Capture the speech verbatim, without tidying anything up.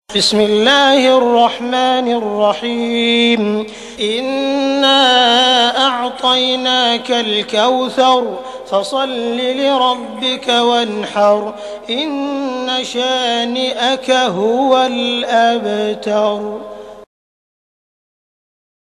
بسم الله الرحمن الرحيم إنا أعطيناك الكوثر فصل لربك وانحر إن شانئك هو الأبتر.